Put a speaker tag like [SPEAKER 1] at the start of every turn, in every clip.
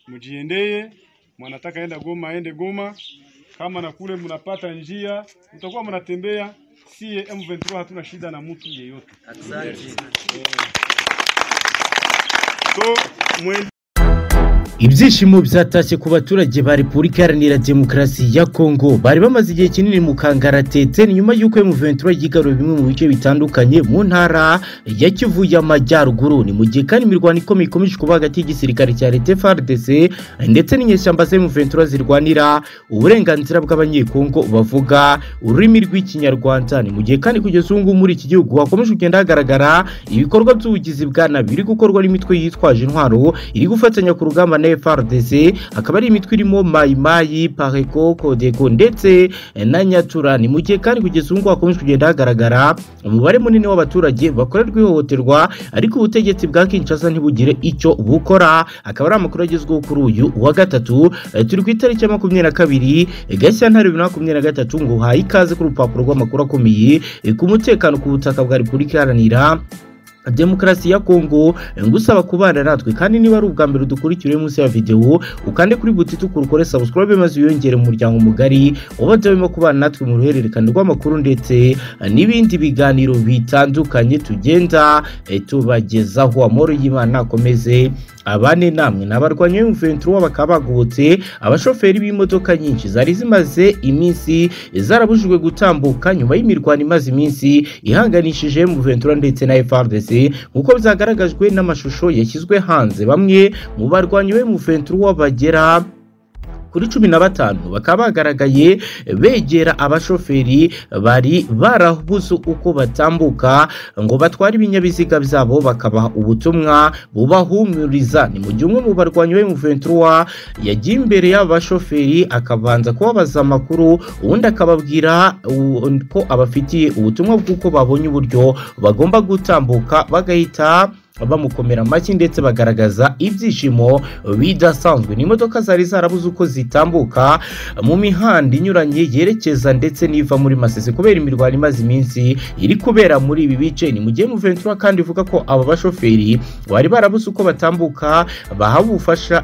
[SPEAKER 1] mjiendee, mnataka enda Goma aende Goma, kama na kule mnapata njia mtakuwa mnatembea. Sie M23 hatuna shida na mtu yeyote. Asante.
[SPEAKER 2] Ibyishimo byatashye ku baturage ba Repubulika Iharanira Demokarasi ya Kongo bari bamaze igihe kinini mu kangaratete nyuma y'uko M23 yigaruye bimwe mu bice bitandukanye mu ntara ya Kivu y'Amajyaruguru. Ni mu gihe kandi imirwano ikomeye ikomeje kuba hagati y'igisirikare cya leta FARDC ndetse n'inyeshyamba za M23 zirwanira uburenganzira bw'abanyekongo bavuga ururimi rw'ikinyarwanda. Ni mu gihe kandi kugeza ubu muri iki gihugu hakomeje kugenda hagaragara ibikorwa by'ubugizi bwa nabi biri gukorwa n'imitwe yitwaje intwaro iri gufatanya ku rugamba FARDC, akaba ari imitwe irimo Mai Mai, Pareko, Kodeko ndetse na Nyatura. Ni mu gihe kandi kugeza ubu hakomeje kugenda hagaragara umubare munini w'abaturage bakorerwa ihohoterwa, ariko ubutegetsi bwa Kinshasa ntibugire icyo bukora. Akaba ari amakuru agezweho kuri uyu wa gatatu, turi ku itariki ya 22 Gashyantare 2023, ngo haye ikaze ku rupapuro rw'amakuru akomeye ku mutekano ku butaka bwa Repubulika Iharanira Demokarasi ya Kongo. Ngusaba kubana natwe kandi niba ari ubwa mbere dukurikira munsi ya video ukande kuri buti tukore subscribe maze uyongere mu muryango mugari wabadawemo kubana natwe mu ruhererekane rw'amakuru ndetse n'ibindi biganiro bitandukanye tugenda tubagezaho. Amoro y'Imana akomeze abane namwe. N'abarwanya M23 bakaba bagobotse abashoferi b'imodoka nyinshi zari zimaze iminsi zarabujijwe gutambuka nyuma y'imirwano imaze iminsi ihanganishije M23 ndetse na FARDC, nkuko byagaragajwe n'amashusho yashyizwe hanze. Bamwe mu barwanyi M23 bagera kuri 15 bakaba bagaragaye begera abashoferi bari barabuze uko batambuka ngo batware ibinyabiziga byabo, bakabaha ubutumwa bubahumuriza. Ni mu gihe umwe mu barwanyi M23 yagiye imbere y'abashoferi akabanza kubabaza amakuru, ubundi akababwira ko abafitiye ubutumwa bw'uko babonye uburyo bagomba gutambuka, bagahita bamukomera amashyi ndetse bagaragaza ibyishimo bidasanzwe. Ni imodoka zari zarabuze uko zitambuka mu mihanda inyuranye yerekeza ndetse niva muri Masisi kubera imirwano imaze iminsi iri kubera muri ibi bice. Ni mu gihe M23 kandi ivuga ko aba bashoferi bari barabuze uko batambuka bahawe ubufasha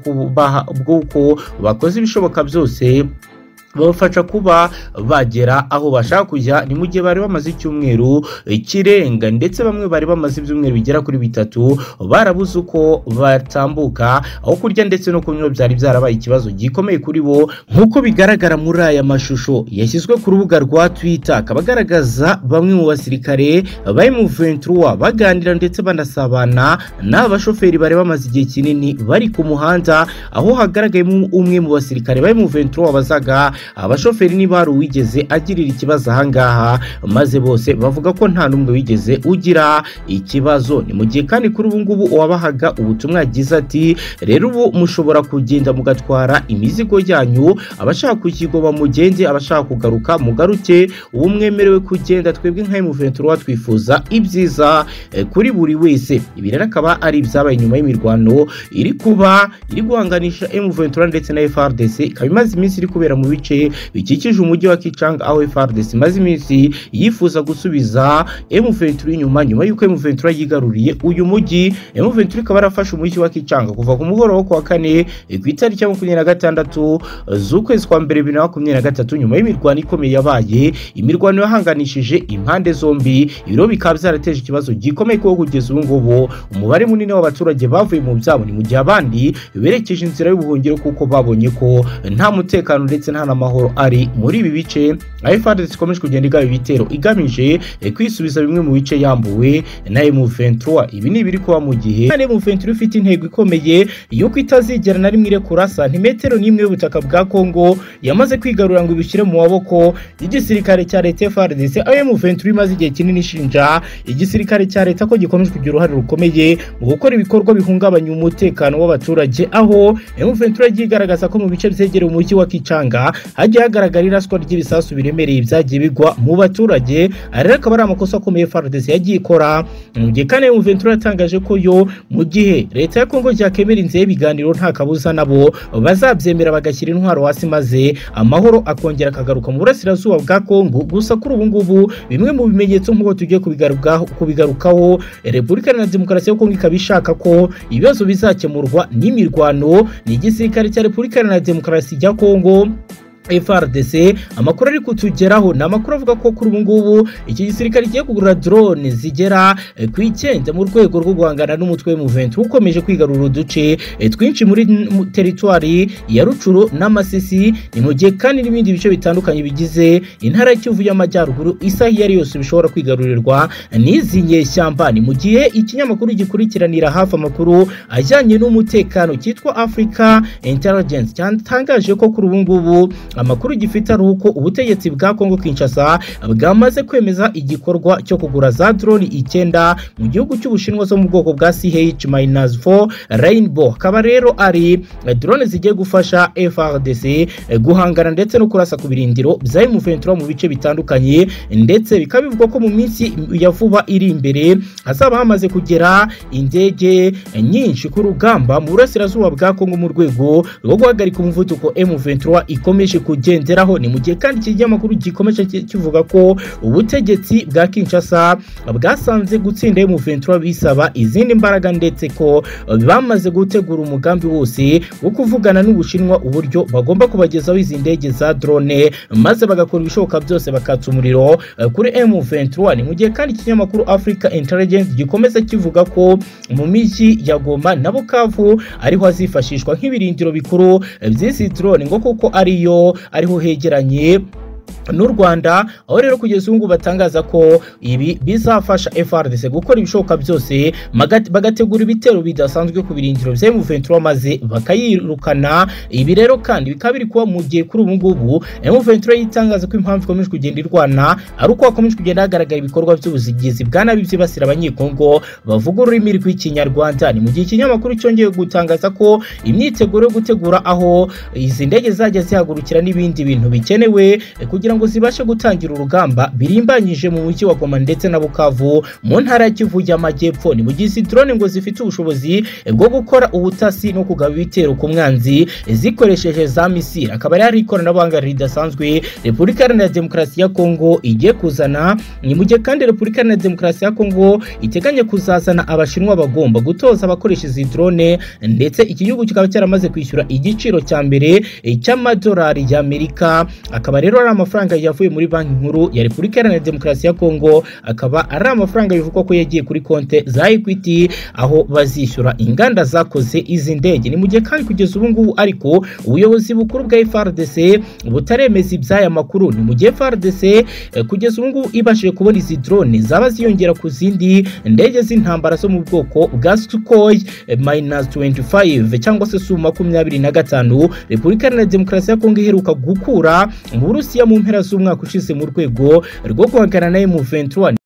[SPEAKER 2] bw'uko bakoze ibishoboka byose babafasha kuba bagera aho bashaka kujya. Ni mu gihe bari bamaze icyumweru kirenga ndetse bamwe bari bamaze ibyumweru bigera kuri 3 barabuze uko batambuka, aho kurya ndetse no kunywa byari byarabaye ikibazo gikomeye kuri bo, nkuko bigaragara muri aya mashusho yashyizwe ku rubuga rwa Twitter. Akabagaragaza bamwe mu basirikare ba M23 baganira ndetse banasabana n'abashoferi bari bamaze igihe kinini bari ku muhanda, aho hagaragayemo umwe mu basirikare ba M23 bazaga abashoferi niba hari uwigeze agirira ikibazo ahangaha, maze bose bavuga ko nta numwe wigeze ugira ikibazo. Ni mu gihe kandi kuri ubu ngubu uwabahaga ubutumwa yagize ati rero ubu mushobora kugenda mugatwara imizigo yanyu, abashaka kukigoma mugende, abashaka kugaruka mugaruke, ubu mwemerewe kugenda. Twebwe nka M23 twifuza ibyiza kuri buri wese. Ibi rero akaba ari ibyabaye nyuma y'imirwano iri guhanganisha M23 ndetse na FARDC, ikaba imaze iminsi iri kubera mu bice bikikije umujyi wa Kichanga, aho FARDC imaze iminsi yifuza gusubiza M23 inyuma y'uko M23 yigaruriye uyu mujyi. M23 ikaba yarafashe umujyi wa Kichanga kuva ku mugoroba wa 4 ku itariki ya 26 z'ukwezi kwa mbere 2023, nyuma y'imirwano ikomeye yabaye, imirwano yahanganishije impande zombi. Ibiro bikaba byarateje ikibazo gikomeye ko kugeza ubu ngubu umubare munini w'abaturage bavuye mu byabo, ni mu gihe abandi berekeje inzira y'ubuhungiro kuko babonye ko nta mutekano ndetse nta amahoro ari muri ibi bice. FARDC ikomeje kugenda igaba ibitero igamije kwisubiza bimwe mu bice yambuwe na M23. Ibi ni biri kuba mu gihe M23 ifite intego ikomeye yuko itazigera na rimwe irekura santimetero n'imwe y'ubutaka bwa Kongo yamaze kwigarura ngo ibishyire mu maboko y'igisirikare cya leta FARDC. M23 imaze igihe kinini ishinja igisirikare cya leta ko gikomeje kugira uruhare rukomeye mu gukora ibikorwa bihungabanya umutekano w'abaturage, aho M23 yigaragaza ko mu bice byegereye umujyi wa Kichanga hagiye hagaragara iraswa ry'ibisasu biremereye byagiye bigwa mu baturage. Rero akaba ari amakosa akomeye FARDC yagiye ikora, mu gihe kandi M23 yatangaje ko yo mu gihe leta ya Kongo yakemera inzira y'ibiganiro nta kabuza nabo bazabyemera bagashyira intwaro hasi maze amahoro akongera akagaruka mu burasirazuba bwa Kongo. Gusa kuri ubu ngubu bimwe mu bimenyetso nk'uko tugiye kubigarukaho, Repubulika Iharanira Demokarasi ya Kongo ikaba ishaka ko ibibazo bizakemurwa n'imirwano n'igisirikare cya Repubulika Iharanira Demokarasi ya Kongo FARDC. Amakuru ari kutugeraho na makuru avuga ko kuri ubu ngubu iki gisirikare kigiye kugura drone zigera ku 9 mu rwego rwo guhangana n'umutwe M23 ukomeje kwigarura uduce twinshi muri territoire ya Rucuru n'Amasisi, ni mu gihe kandi n'ibindi bice bitandukanye bigize intara y'Kivu y'Amajyaruguru isaha yari yose bishobora kwigarurirwa n'izi nyeshyamba. Ni mu gihe ikinyamakuru gikurikiranira hafi amakuru ajyanye n'umutekano cyitwa Africa Intelligence cyatangaje ko kuri ubu ngubu amakuru gifite ari uko ubutegetsi bwa Kongo Kinshasa bwamaze kwemeza igikorwa cyo kugura za drone 9 mu gihugu cy'Ubushinwa zo mu bwoko bwa CH-4 Rainbow. Akaba rero ari drone zigiye gufasha FARDC guhangana ndetse no kurasa ku birindiro bya M23 mu bice bitandukanye, ndetse bikabivugwa ko mu minsi ya vuba iri imbere hazaba hamaze kugera indege nyinshi ku rugamba mu burasirazuba bwa Kongo mu rwego rwo guhagarika umuvuduko M23 ikomeje kugenderaho. Ni mu gihe kandi ikinyamakuru gikomeje kivuga ko ubutegetsi bwa Kinshasa bwasanze gutsinda M23 bisaba izindi mbaraga, ndetse ko bamaze gutegura umugambi wose wo kuvugana n'Ubushinwa uburyo bagomba kubagezaho izi ndege za drone maze bagakora ibishoboka byose bakatsa umuriro kuri M23. Ni mu gihe kandi ikinyamakuru Africa Intelligence gikomeza kivuga ko mu miji ya Goma na Bukavu ariho hazifashishwa nk'ibirindiro bikuru by'izi drone ngo kuko ariho hegeranye n'u Rwanda, aho rero kugeza ubu batangaza ko ibi bizafasha FARDC gukora ibishoboka byose bagategura ibitero bidasanzwe ku birindiro bya M23 maze bakayirukana. Ibi rero kandi bikaba biri kuba mu gihe kuri ubu ngubu M23 yitangaza ko impamvu ikomeje kugenda irwana ari uko hakomeje kugenda hagaragara ibikorwa by'ubuzigizi bwa nabi byibasira abanyekongo bavuga ururimi rw'ikinyarwanda. Ni mu gihe ikinyamakuru cyongeye gutangaza ko imyiteguro yo gutegura aho izi ndege zajya zihagurukira n'ibindi bintu bikenewe kugira ngo zibashe gutangira urugamba birimbanyije mu mujyi wa Goma ndetse na Bukavu mu ntara ya Kivu y'Amajyepfo. Ni mu gihe drone ngo zifite ubushobozi bwo gukora ubutasi no kugaba ibitero ku mwanzi zikoresheje za misiri. Akaba ari ikoranabuhanga ridasanzwe Repubulika Iharanira Demokarasi ya Kongo igiye kuzana. Ni mu gihe kandi Repubulika Iharanira Demokarasi ya Kongo iteganya kuzazana Abashinwa bagomba gutoza abakoresha izi drone, ndetse iki gihugu kikaba cyaramaze kwishyura igiciro cya mbere cy'amadolari y'Amerika. Akaba rero ari amafaranga yavuye muri banki nkuru ya Repubulika Iharanira Demokarasi ya Kongo, akaba ari amafaranga bivugwa ko yagiye kuri konte za Equity aho bazishyura inganda zakoze izi ndege. Ni mu gihe kandi kugeza ubu ngubu ariko ubuyobozi bukuru bwa FARDC butaremeza iby'aya makuru. Ni mu gihe FARDC kugeza ubu ngubu ibashije kubona izi drone zaba ziyongera ku zindi ndege z'intambara zo mu bwoko bwa Sukhoi -25 cyangwa se Su-25 Repubulika Iharanira Demokarasi ya Kongo iheruka gukura mu Burusiya mu mpera z'umwaka ushize mu rwego rwo guhangana na M23.